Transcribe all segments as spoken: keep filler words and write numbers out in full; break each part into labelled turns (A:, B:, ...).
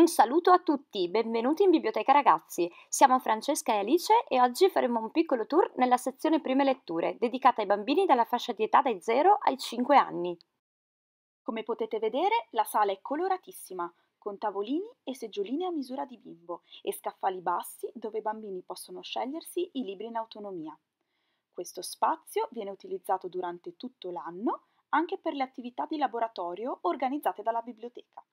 A: Un saluto a tutti, benvenuti in Biblioteca Ragazzi. Siamo Francesca e Alice e oggi faremo un piccolo tour nella sezione Prime Letture, dedicata ai bambini dalla fascia di età dai zero ai cinque anni.
B: Come potete vedere, la sala è coloratissima, con tavolini e seggioline a misura di bimbo e scaffali bassi dove i bambini possono scegliersi i libri in autonomia. Questo spazio viene utilizzato durante tutto l'anno anche per le attività di laboratorio organizzate dalla biblioteca.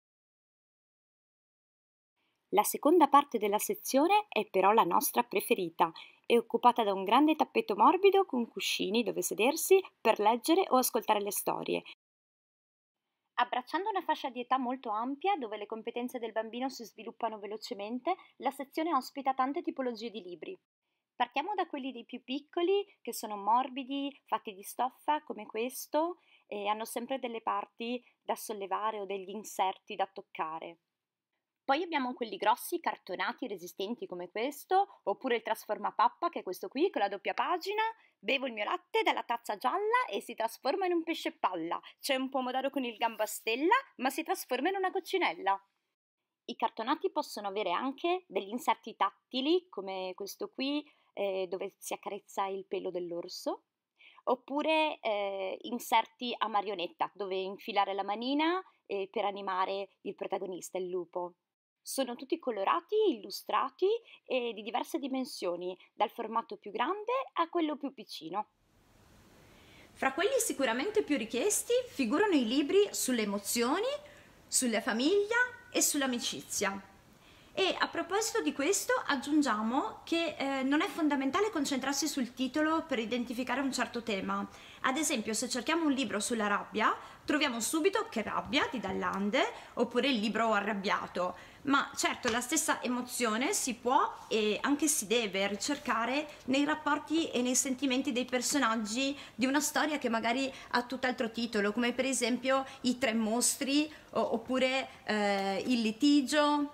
A: La seconda parte della sezione è però la nostra preferita. È occupata da un grande tappeto morbido con cuscini dove sedersi per leggere o ascoltare le storie. Abbracciando una fascia di età molto ampia, dove le competenze del bambino si sviluppano velocemente, la sezione ospita tante tipologie di libri. Partiamo da quelli dei più piccoli, che sono morbidi, fatti di stoffa, come questo, e hanno sempre delle parti da sollevare o degli inserti da toccare. Poi abbiamo quelli grossi, cartonati, resistenti come questo, oppure il trasformapappa, che è questo qui, con la doppia pagina. Bevo il mio latte dalla tazza gialla e si trasforma in un pesce palla. C'è un pomodoro con il gambastella, ma si trasforma in una coccinella. I cartonati possono avere anche degli inserti tattili, come questo qui, eh, dove si accarezza il pelo dell'orso, oppure eh, inserti a marionetta, dove infilare la manina eh, per animare il protagonista, il lupo. Sono tutti colorati, illustrati e di diverse dimensioni, dal formato più grande a quello più piccino.
C: Fra quelli sicuramente più richiesti figurano i libri sulle emozioni, sulla famiglia e sull'amicizia. E a proposito di questo aggiungiamo che eh, non è fondamentale concentrarsi sul titolo per identificare un certo tema. Ad esempio, se cerchiamo un libro sulla rabbia, troviamo subito Che rabbia di Dall'Ande oppure il libro arrabbiato. Ma certo, la stessa emozione si può e anche si deve ricercare nei rapporti e nei sentimenti dei personaggi di una storia che magari ha tutt'altro titolo, come per esempio I tre mostri o, oppure eh, Il litigio.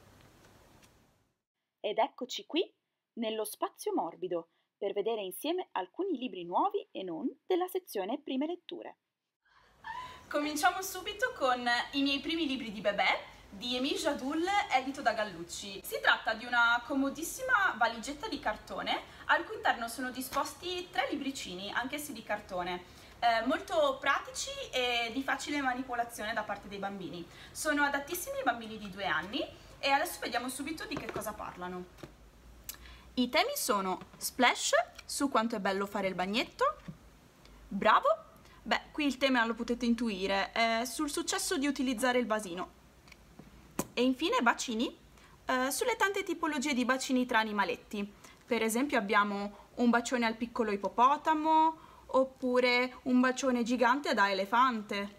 B: Ed eccoci qui, nello spazio morbido, per vedere insieme alcuni libri nuovi e non della sezione Prime Letture.
D: Cominciamo subito con I miei primi libri di bebè di Émile Jadul, edito da Gallucci. Si tratta di una comodissima valigetta di cartone al cui interno sono disposti tre libricini, anch'essi di cartone, eh, molto pratici e di facile manipolazione da parte dei bambini. Sono adattissimi ai bambini di due anni e adesso vediamo subito di che cosa parlano. I temi sono Splash, su quanto è bello fare il bagnetto, Bravo, beh, qui il tema lo potete intuire, è sul successo di utilizzare il vasino. E infine Bacini, eh, sulle tante tipologie di bacini tra animaletti. Per esempio abbiamo un bacione al piccolo ippopotamo, oppure un bacione gigante da elefante.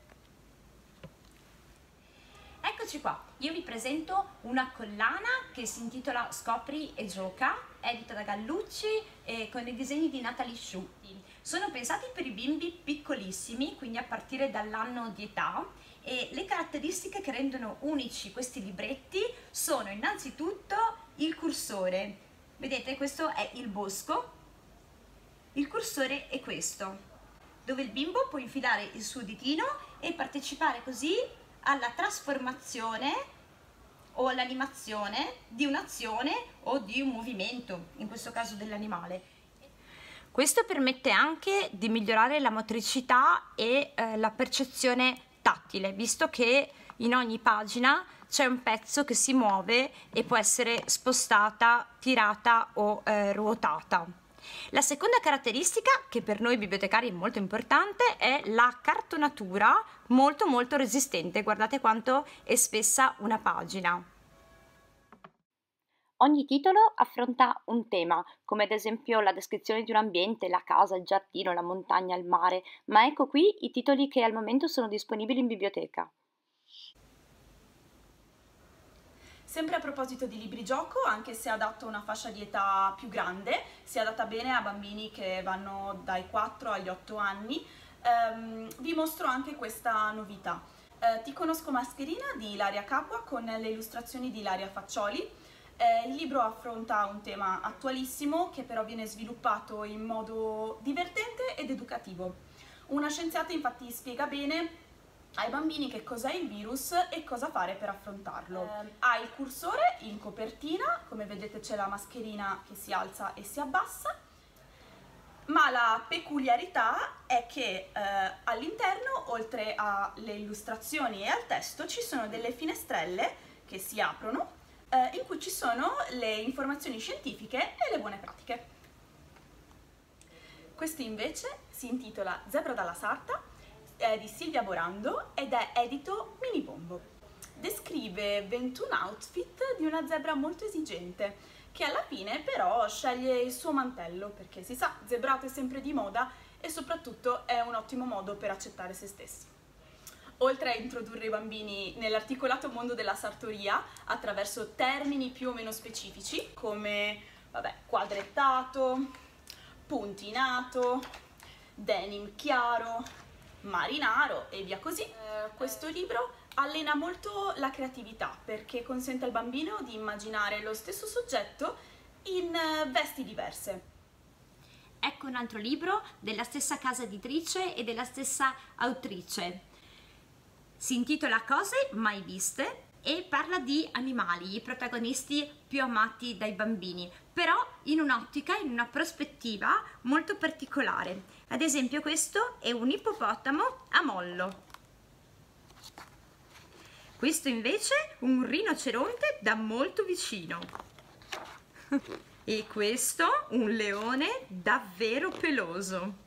C: Eccoci qua, io vi presento una collana che si intitola Scopri e gioca, edita da Gallucci e con i disegni di Natalie Sciutti. Sono pensati per i bimbi piccolissimi, quindi a partire dall'anno di età, e le caratteristiche che rendono unici questi libretti sono innanzitutto il cursore. Vedete, questo è il bosco. Il cursore è questo, dove il bimbo può infilare il suo ditino e partecipare così alla trasformazione o all'animazione di un'azione o di un movimento, in questo caso dell'animale. Questo permette anche di migliorare la motricità e eh, la percezione tattile, visto che in ogni pagina c'è un pezzo che si muove e può essere spostata, tirata o eh, ruotata. La seconda caratteristica, che per noi bibliotecari è molto importante, è la cartonatura molto molto resistente. Guardate quanto è spessa una pagina.
A: Ogni titolo affronta un tema, come ad esempio la descrizione di un ambiente, la casa, il giardino, la montagna, il mare, ma ecco qui i titoli che al momento sono disponibili in biblioteca.
D: Sempre a proposito di libri gioco, anche se adatto a una fascia di età più grande, si adatta bene a bambini che vanno dai quattro agli otto anni, ehm, vi mostro anche questa novità. Eh, Ti conosco mascherina di Ilaria Capua con le illustrazioni di Ilaria Faccioli. Eh, il libro affronta un tema attualissimo che però viene sviluppato in modo divertente ed educativo. Una scienziata infatti spiega bene ai bambini che cos'è il virus e cosa fare per affrontarlo. Eh, ha il cursore in copertina, come vedete c'è la mascherina che si alza e si abbassa, ma la peculiarità è che eh, all'interno, oltre alle illustrazioni e al testo, ci sono delle finestrelle che si aprono eh, in cui ci sono le informazioni scientifiche e le buone pratiche. Questo invece si intitola Zebra dalla Sarta, è di Silvia Borando ed è edito Mini Bombo. Descrive ventuno outfit di una zebra molto esigente, che alla fine però sceglie il suo mantello, perché si sa, zebrato è sempre di moda e soprattutto è un ottimo modo per accettare se stessi. Oltre a introdurre i bambini nell'articolato mondo della sartoria attraverso termini più o meno specifici come vabbè, quadrettato, puntinato, denim chiaro, marinaro e via così. Eh, questo libro allena molto la creatività perché consente al bambino di immaginare lo stesso soggetto in vesti diverse.
C: Ecco un altro libro della stessa casa editrice e della stessa autrice. Si intitola Cose mai viste e parla di animali, i protagonisti più amati dai bambini, però in un'ottica, in una prospettiva molto particolare. Ad esempio questo è un ippopotamo a mollo. Questo invece un rinoceronte da molto vicino. E questo un leone davvero peloso.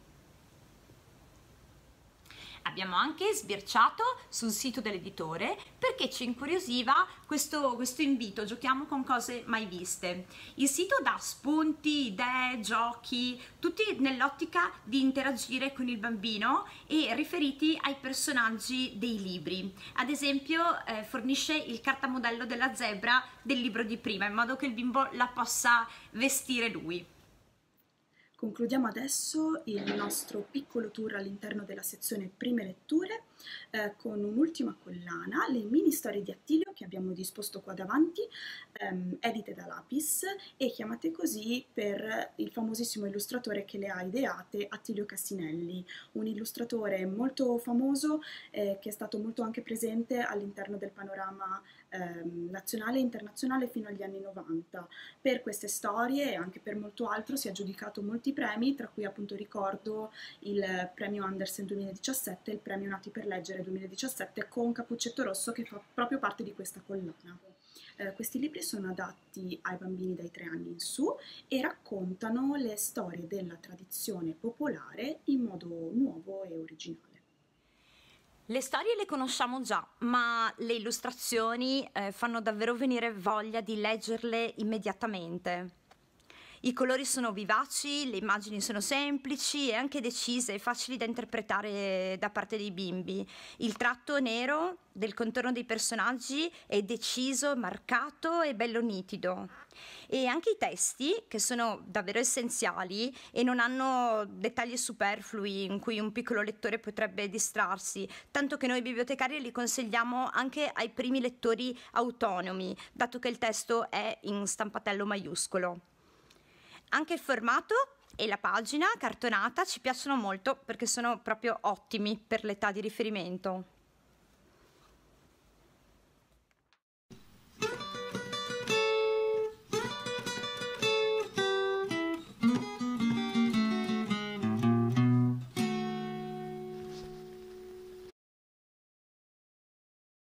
C: Abbiamo anche sbirciato sul sito dell'editore perché ci incuriosiva questo, questo invito, giochiamo con cose mai viste. Il sito dà spunti, idee, giochi, tutti nell'ottica di interagire con il bambino e riferiti ai personaggi dei libri. Ad esempio eh, fornisce il cartamodello della zebra del libro di prima, in modo che il bimbo la possa vestire lui.
B: Concludiamo adesso il nostro piccolo tour all'interno della sezione Prime Letture eh, con un'ultima collana, le mini storie di Attilio che abbiamo disposto qua davanti, ehm, edite da Lapis e chiamate così per il famosissimo illustratore che le ha ideate, Attilio Cassinelli, un illustratore molto famoso eh, che è stato molto anche presente all'interno del panorama ehm, nazionale e internazionale fino agli anni novanta. Per queste storie e anche per molto altro si è aggiudicato molti premi, tra cui appunto ricordo il premio Andersen duemiladiciassette e il premio Nati per Leggere duemiladiciassette con Cappuccetto Rosso che fa proprio parte di questa collana. Eh, questi libri sono adatti ai bambini dai tre anni in su e raccontano le storie della tradizione popolare in modo nuovo e originale.
A: Le storie le conosciamo già, ma le illustrazioni eh, fanno davvero venire voglia di leggerle immediatamente. I colori sono vivaci, le immagini sono semplici e anche decise e facili da interpretare da parte dei bimbi. Il tratto nero del contorno dei personaggi è deciso, marcato e bello nitido. E anche i testi, che sono davvero essenziali e non hanno dettagli superflui in cui un piccolo lettore potrebbe distrarsi, tanto che noi bibliotecari li consigliamo anche ai primi lettori autonomi, dato che il testo è in stampatello maiuscolo. Anche il formato e la pagina cartonata ci piacciono molto perché sono proprio ottimi per l'età di riferimento.